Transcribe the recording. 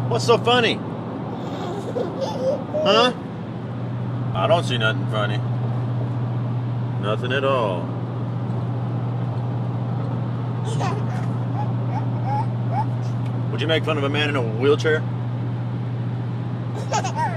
What's so funny? Huh? I don't see nothing funny. Nothing at all. Would you make fun of a man in a wheelchair?